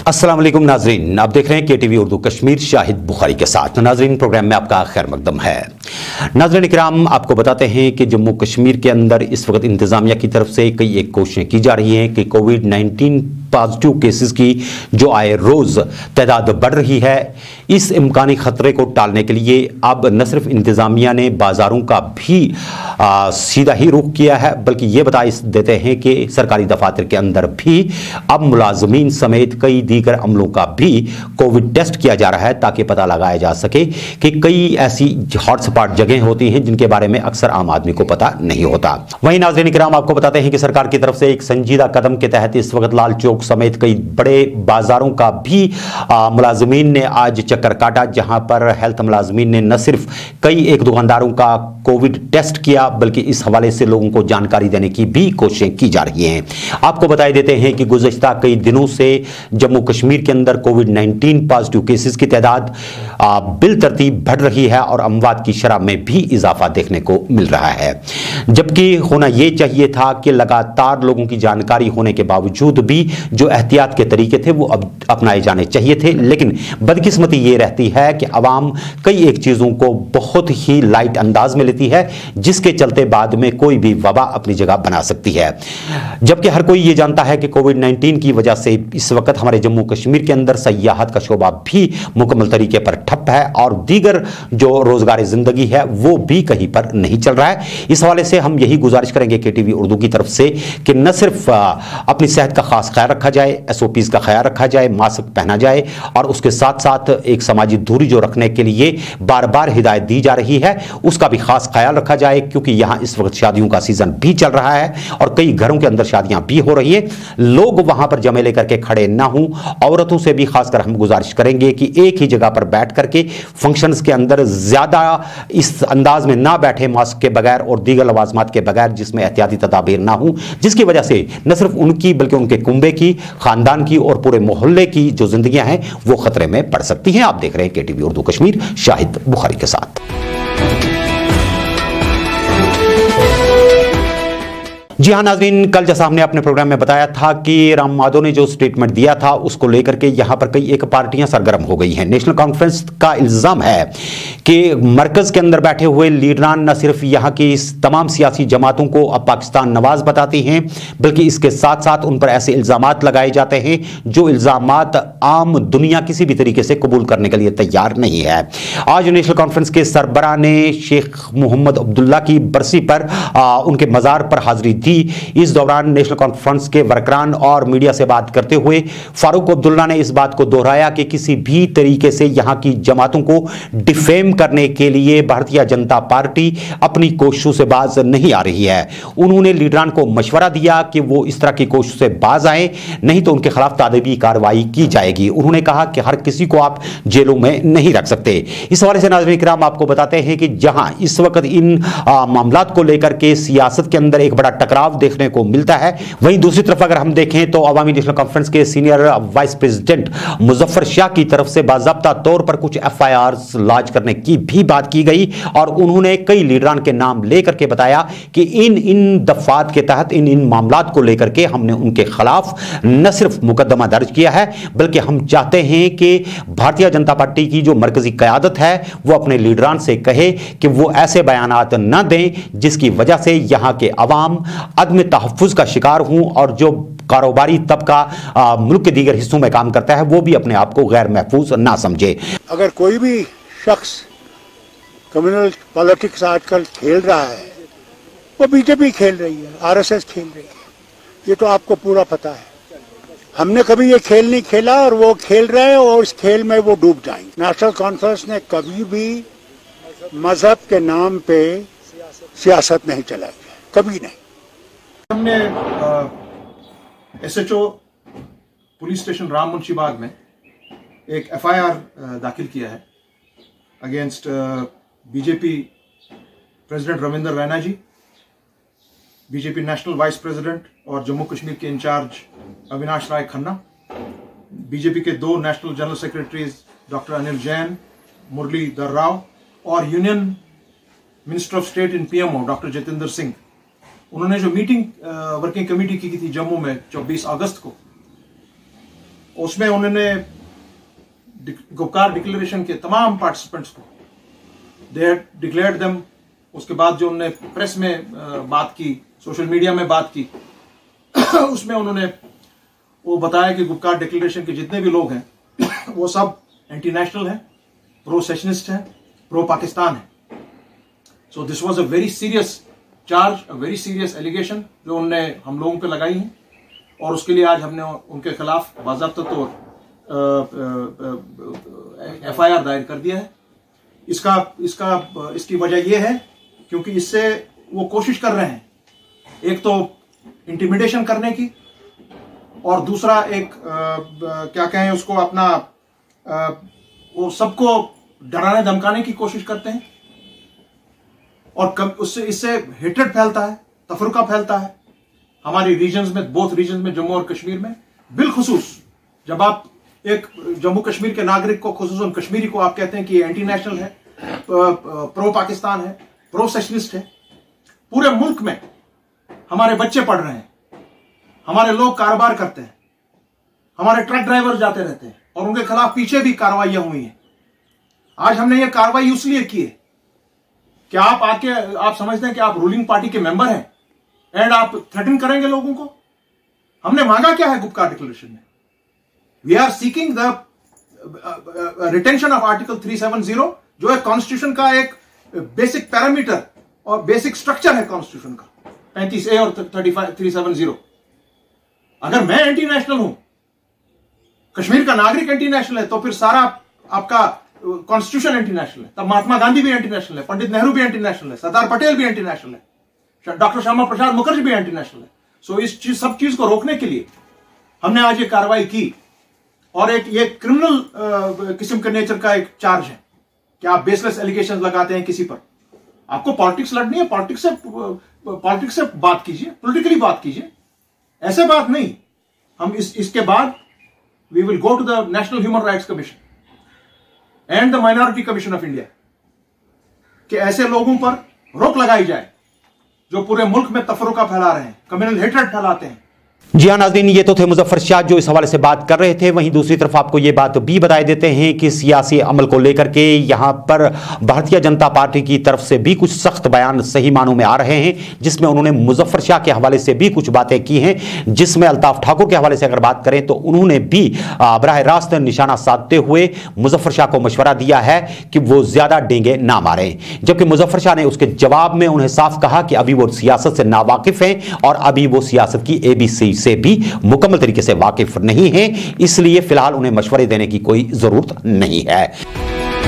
अस्सलाम वालेकुम नाजरीन, आप देख रहे हैं केटीवी उर्दू कश्मीर शाहिद बुखारी के साथ। नाजरीन, प्रोग्राम में आपका खैर मकदम है। नाजरीन इकराम, आपको बताते हैं कि जम्मू कश्मीर के अंदर इस वक्त इंतजामिया की तरफ से कई एक कोशिशें की जा रही हैं कि कोविड-19 पॉजिटिव केसेस की जो आए रोज तादाद बढ़ रही है, इस इम्कानी खतरे को टालने के लिए अब न सिर्फ इंतजामिया ने बाजारों का भी सीधा ही रुख किया है, बल्कि ये बता देते हैं कि सरकारी दफातर के अंदर भी अब मुलाजमीन समेत कई दीगर अमलों का भी कोविड टेस्ट किया जा रहा है, ताकि पता लगाया जा सके कि कई ऐसी हॉटस्पॉट जगह होती हैं जिनके बारे में अक्सर आम आदमी को पता नहीं होता। वहीं नाज़रीन इकराम, आपको बताते हैं कि सरकार की तरफ से एक संजीदा कदम के तहत इस वक्त लाल चौक समेत कई बड़े बाजारों का भी मुलाजमीन ने आज चक्कर काटा, जहां पर हेल्थ मुलाजमीन ने न सिर्फ कई एक दुकानदारों का कोविड टेस्ट किया, बल्कि इस हवाले से लोगों को जानकारी देने की भी कोशिशें की जा रही हैं। आपको बताई देते हैं कि गुज़श्ता कई दिनों से जम्मू कश्मीर के अंदर कोविड-19 पॉजिटिव केसेस की तादाद बिल तरतीब बढ़ रही है और अमवात की शरह में भी इजाफा देखने को मिल रहा है, जबकि होना यह चाहिए था कि लगातार लोगों की जानकारी होने के बावजूद भी जो एहतियात के तरीके थे वो अब अपनाए जाने चाहिए थे। लेकिन बदकिस्मती ये रहती है कि अवाम कई एक चीज़ों को बहुत ही लाइट अंदाज में लेती है, जिसके चलते बाद में कोई भी वबा अपनी जगह बना सकती है। जबकि हर कोई ये जानता है कि कोविड-19 की वजह से इस वक्त हमारे जम्मू कश्मीर के अंदर सयाहत का शोबा भी मुकम्मल तरीके पर ठप है और दीगर जो रोजगार जिंदगी है वो भी कहीं पर नहीं चल रहा है। इस हवाले से हम यही गुजारिश करेंगे केटीवी उर्दू की तरफ से कि न सिर्फ अपनी सेहत का खास ख्याल रखा जाए, SOPs का ख्याल रखा जाए, मास्क पहना जाए और उसके साथ साथ एक समाजी दूरी जो रखने के लिए बार बार हिदायत दी जा रही है उसका भी खास ख्याल रखा जाए, क्योंकि यहां इस वक्त शादियों का सीजन भी चल रहा है और कई घरों के अंदर शादियां भी हो रही है। लोग वहां पर जमे लेकर के खड़े ना हों। औरतों से भी खासकर हम गुजारिश करेंगे कि एक ही जगह पर बैठ करके फंक्शंस के अंदर ज्यादा इस अंदाज में ना बैठे, मास्क के बगैर और दीगर लवाजमात के बगैर, जिसमें एहतियाती तदाबीर ना हो, जिसकी वजह से न सिर्फ उनकी बल्कि उनके कुंबे की, खानदान की और पूरे मोहल्ले की जो जिंदगियां हैं वो खतरे में पड़ सकती हैं। आप देख रहे हैं केटीवी उर्दू कश्मीर शाहिद बुखारी के साथ। जी हाँ नाज़रीन, कल जैसा हमने अपने प्रोग्राम में बताया था कि राम माधव ने जो स्टेटमेंट दिया था उसको लेकर के यहाँ पर कई एक पार्टियां सरगर्म हो गई हैं। नेशनल कॉन्फ्रेंस का इल्ज़ाम है कि मरकज़ के अंदर बैठे हुए लीडरान न सिर्फ यहाँ की तमाम सियासी जमातों को अब पाकिस्तान नवाज बताती हैं, बल्कि इसके साथ साथ उन पर ऐसे इल्ज़ामात लगाए जाते हैं जो इल्ज़ामात आम दुनिया किसी भी तरीके से कबूल करने के लिए तैयार नहीं है। आज नेशनल कॉन्फ्रेंस के सरबराह ने शेख मोहम्मद अब्दुल्ला की बरसी पर उनके मज़ार पर हाजिरी दी। इस दौरान नेशनल कॉन्फ्रेंस के वर्करान और मीडिया से बात करते हुए फारूक अब्दुल्ला ने इस बात को दोहराया कि किसी भी तरीके से यहां की जमातों को डिफेम करने के लिए भारतीय जनता पार्टी अपनी कोशिशों से बाज नहीं आ रही है। उन्होंने लीडरान को मशवरा दिया कि वो इस तरह की कोशिशों से बाज आए, नहीं तो उनके खिलाफ तादीबी कार्रवाई की जाएगी। उन्होंने कहा कि हर किसी को आप जेलों में नहीं रख सकते। इस हवाले से नाज़रीन किराम आपको बताते हैं कि जहां इस वक्त इन मामलात को लेकर के सियासत के अंदर एक बड़ा टकराव देखने को मिलता है, वहीं दूसरी तरफ अगर हम देखें तो अवामी नेशनल कॉन्फ्रेंस के senior vice president Muzaffar Shah की तरफ से बाज़ाब्ता तौर पर कुछ FIRs लॉन्च करने की भी बात की गई और उन्होंने कई लीडरान के नाम लेकर के बताया कि इन दफात के तहत इन मामलात को लेकर के हमने उनके खिलाफ न सिर्फ मुकदमा दर्ज किया है, बल्कि हम चाहते हैं कि भारतीय जनता पार्टी की जो मरकजी क़यादत है वो अपने लीडरान से कहे कि वो ऐसे बयानात न दें जिसकी वजह से यहां के अवाम अदम तहफ़्फ़ुज़ का शिकार हूं और जो कारोबारी तबका मुल्क के दीगर हिस्सों में काम करता है वो भी अपने आप को गैर महफूज ना समझे। अगर कोई भी शख्स कम्युनल पॉलिटिक्स आजकल खेल रहा है, वो बीजेपी खेल रही है, RSS खेल रही है, ये तो आपको पूरा पता है। हमने कभी ये खेल नहीं खेला और वो खेल रहे हैं और इस खेल में वो डूब जाएंगे। नेशनल कॉन्फ्रेंस ने कभी भी मजहब के नाम पे सियासत नहीं चलाई, कभी नहीं। हमने SHO police station Ram Munshibagh में एक FIR दाखिल किया है against BJP president Ravinder Raina ji, BJP national vice president और जम्मू कश्मीर के इंचार्ज अविनाश राय खन्ना, बीजेपी के 2 national general secretaries doctor Anil Jain, Muralidhar Rao और union minister of state in PMO doctor Jitendra Singh. उन्होंने जो मीटिंग वर्किंग कमेटी की थी जम्मू में 24 अगस्त को, उसमें उन्होंने गुपकार डिक्लेरेशन के तमाम पार्टिसिपेंट्स को दे डिक्लेयर्ड देम। उसके बाद जो उन्होंने प्रेस में बात की, सोशल मीडिया में बात की, उसमें उन्होंने वो बताया कि गुपकार डिक्लेरेशन के जितने भी लोग हैं वो सब एंटी नेशनल हैं, प्रो सेशनिस्ट हैं, प्रो पाकिस्तान है। So this was a very serious charge, a very serious allegation जो उन्होंने हम लोगों पे लगाई है, और उसके लिए आज हमने उनके खिलाफ बाज़ाब्ता तौर FIR दायर कर दिया है। इसकी वजह यह है क्योंकि इससे वो कोशिश कर रहे हैं एक तो इंटिमिडेशन करने की, और दूसरा एक क्या कहें उसको, अपना वो सबको डराने धमकाने की कोशिश करते हैं, और उससे इससे हेट्रेड फैलता है, तफरुका फैलता है हमारी रीजन्स में, बोथ रीजन्स में, जम्मू और कश्मीर में। बिलखुसूस जब आप एक जम्मू कश्मीर के नागरिक को, खुसूसन कश्मीरी को आप कहते हैं कि एंटी नेशनल है, प्रो पाकिस्तान है, प्रो सेशनिस्ट है। पूरे मुल्क में हमारे बच्चे पढ़ रहे हैं, हमारे लोग कारोबार करते हैं, हमारे ट्रक ड्राइवर जाते रहते हैं, और उनके खिलाफ पीछे भी कार्रवाइयां हुई हैं। आज हमने ये कार्रवाई इसलिए की है कि आप समझते हैं कि आप रूलिंग पार्टी के मेंबर हैं एंड आप थ्रेटन करेंगे लोगों को। हमने मांगा क्या है गुपकार डिक्लेरेशन में? We are seeking the retention of article 370, जो है कॉन्स्टिट्यूशन का एक बेसिक पैरामीटर और बेसिक स्ट्रक्चर है कॉन्स्टिट्यूशन का, 35A और 370। अगर मैं एंटी नेशनल हूं, कश्मीर का नागरिक एंटी नेशनल है, तो फिर सारा आपका कॉन्स्टिट्यूशन एंटी नेशनल है। तब महात्मा गांधी भी एंटी नेशनल है, पंडित नेहरू भी एंटी नेशनल है, सरदार पटेल भी एंटी नेशनल है, डॉक्टर श्यामा प्रसाद मुखर्जी भी एंटी नेशनल है। सो इस सब चीज को रोकने के लिए हमने आज ये कार्रवाई की, और एक क्रिमिनल किस्म के नेचर का एक चार्ज है कि आप बेसलेस एलिगेशन लगाते हैं किसी पर। आपको पॉलिटिक्स लड़नी है, पॉलिटिक्स से बात कीजिए, पॉलिटिकली बात कीजिए, ऐसे बात नहीं। हम इसके बाद we will go to the national human rights commission and the minority commission of India कि ऐसे लोगों पर रोक लगाई जाए जो पूरे मुल्क में तफरुका फैला रहे हैं, कम्युनल हेट्रेड फैलाते हैं। जी हाँ नाज़रीन, ये तो थे मुजफ्फर शाह जो इस हवाले से बात कर रहे थे। वहीं दूसरी तरफ आपको ये बात भी बताए देते हैं कि सियासी अमल को लेकर के यहाँ पर भारतीय जनता पार्टी की तरफ से भी कुछ सख्त बयान सही मानों में आ रहे हैं, जिसमें उन्होंने मुजफ्फर शाह के हवाले से भी कुछ बातें की हैं, जिसमें अल्ताफ ठाकुर के हवाले से अगर बात करें तो उन्होंने भी बराह रास्त निशाना साधते हुए मुजफ्फर शाह को मशवरा दिया है कि वो ज्यादा डेंगे ना मारें, जबकि मुजफ्फर शाह ने उसके जवाब में उन्हें साफ कहा कि अभी वो सियासत से नावाकिफ हैं और अभी वो सियासत की ABC से भी मुकम्मल तरीके से वाकिफ नहीं है, इसलिए फिलहाल उन्हें मशवरे देने की कोई जरूरत नहीं है।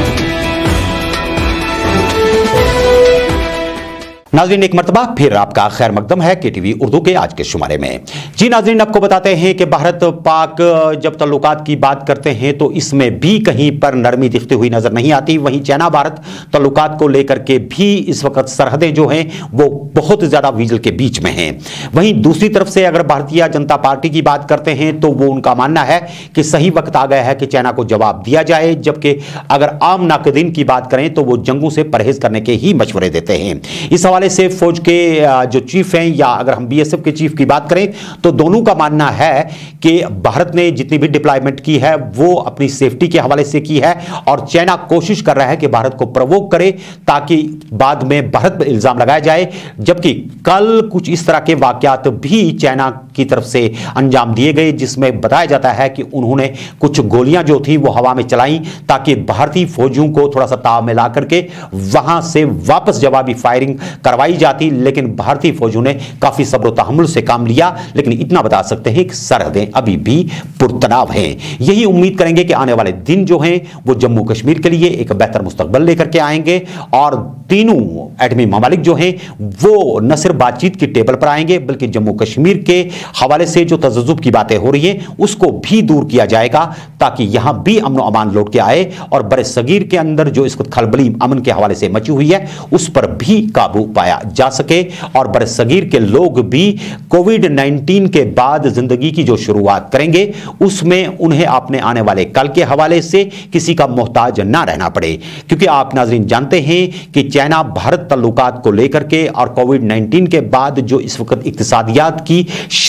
नाज़रीन, एक मरतबा फिर आपका खैर मकदम है KTV उर्दू के आज के शुमारे में। जी नाज़रीन, आपको बताते हैं कि भारत पाक जब तल्लुकात की बात करते हैं तो इसमें भी कहीं पर नरमी दिखती हुई नजर नहीं आती। वहीं चाइना भारत तल्लुकात को लेकर के भी इस वक्त सरहदें जो हैं वो बहुत ज़्यादा वीजल के बीच में हैं। वहीं दूसरी तरफ से अगर भारतीय जनता पार्टी की बात करते हैं तो वो उनका मानना है कि सही वक्त आ गया है कि चाइना को जवाब दिया जाए, जबकि अगर आम नाक़दीन की बात करें तो वो जंगों से परहेज करने के ही मशवरे देते हैं। इस हवाले से फौज के जो चीफ हैं, या अगर हम BSF के चीफ की बात करें तो दोनों का मानना है कि भारत ने जितनी भी डिप्लॉयमेंट की है वो अपनी सेफ्टी के हवाले से की है, और चाइना कोशिश कर रहा है कि भारत को प्रवोक करे ताकि बाद में भारत पर इल्जाम लगाया जाए। जबकि कल कुछ इस तरह के वाकयात भी चाइना की तरफ से अंजाम दिए गए, जिसमें बताया जाता है कि उन्होंने कुछ गोलियां जो थी वो हवा में चलाई ताकि भारतीय फौजियों को थोड़ा सा ताव में ला करके वहां से वापस जवाबी फायरिंग करवाई जाती, लेकिन भारतीय फौजों ने काफी सब्र तहम्मुल से काम लिया। लेकिन इतना बता सकते हैं कि सरहदें अभी भी पुरतनाव हैं। यही उम्मीद करेंगे कि आने वाले दिन जो हैं वो जम्मू कश्मीर के लिए एक बेहतर मुस्तकबल लेकर के आएंगे, और तीनों एटमी ममालिक जो हैं वो न सिर्फ बातचीत की टेबल पर आएंगे बल्कि जम्मू कश्मीर के हवाले से जो तजज़ुब की बातें हो रही हैं उसको भी दूर किया जाएगा, ताकि यहां भी अमन अमान लौट के आए, और बड़े सगीर के अंदर जो इस वक्त खलबली अमन के हवाले से मची हुई है उस पर भी काबू पाया जा सके, और बड़े सगीर के लोग भी कोविड-19 के बाद जिंदगी की जो शुरुआत करेंगे उसमें उन्हें अपने आने वाले कल के हवाले से किसी का मोहताज ना रहना पड़े। क्योंकि आप नाज़रीन जानते हैं कि चाइना भारत तल्लुकात को लेकर के और कोविड-19 के बाद जो इस वक्त इक्तिसादियात की शरह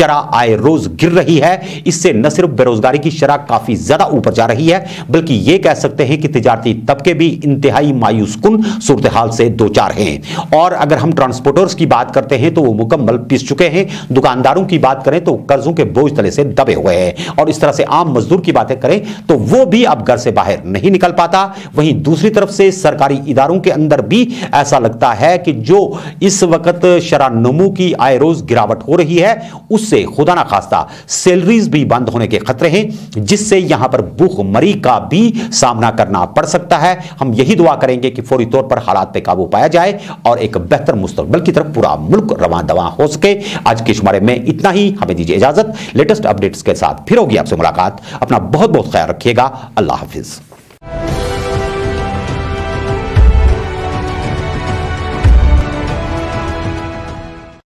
तरह आय रोज गिर रही है। इससे न सिर्फ बेरोजगारी की शरह काफी ज्यादा ऊपर जा रही है, बल्कि यह कह सकते हैं कि तिजारती तबके भी इंतहाई मायूसकुन सूरत हाल से दो चार हैं। और अगर हम ट्रांसपोर्टर्स की बात करते हैं तो वो मुकम्मल पिस चुके हैं। दुकानदारों की बात करें तो कर्जों के बोझ तले से दबे हुए हैं। और इस तरह से आम मजदूर की बातें करें तो वो भी अब घर से बाहर नहीं निकल पाता। वहीं दूसरी तरफ से सरकारी इदारों के अंदर भी ऐसा लगता है कि जो इस वक्त शरह नमू की आय रोज गिरावट हो रही है, उससे खुदा ना खास्ता सैलरीज भी बंद होने के खतरे हैं, जिससे यहां पर भूखमरी का भी सामना करना पड़ सकता है। हम यही दुआ करेंगे कि फौरी तौर पर हालात पे काबू पाया जाए और एक बेहतर मुस्तकबिल की तरफ पूरा मुल्क रवां दवा हो सके। आज के शुमारे में इतना ही, हमें दीजिए इजाजत। लेटेस्ट अपडेट्स के साथ फिर होगी आपसे मुलाकात। अपना बहुत बहुत ख्याल रखिएगा। अल्लाह हाफिज।